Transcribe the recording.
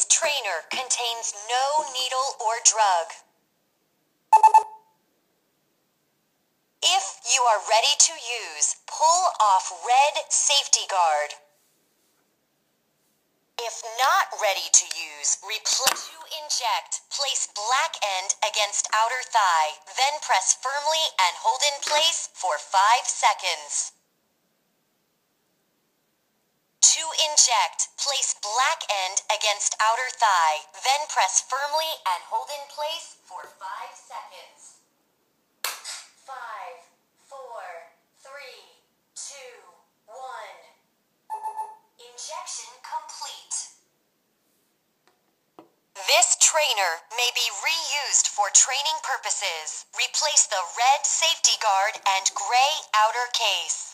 This trainer contains no needle or drug. If you are ready to use, pull off red safety guard. If not ready to use, replace to inject. Place black end against outer thigh, then press firmly and hold in place for 5 seconds. To inject, place black end against outer thigh, then press firmly and hold in place for 5 seconds. 5, 4, 3, 2, 1. Injection complete. This trainer may be reused for training purposes. Replace the red safety guard and gray outer case.